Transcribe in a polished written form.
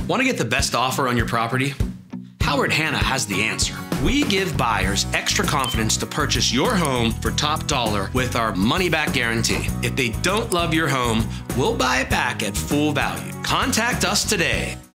Want to get the best offer on your property? Howard Hanna has the answer. We give buyers extra confidence to purchase your home for top dollar with our money-back guarantee. If they don't love your home, we'll buy it back at full value. Contact us today.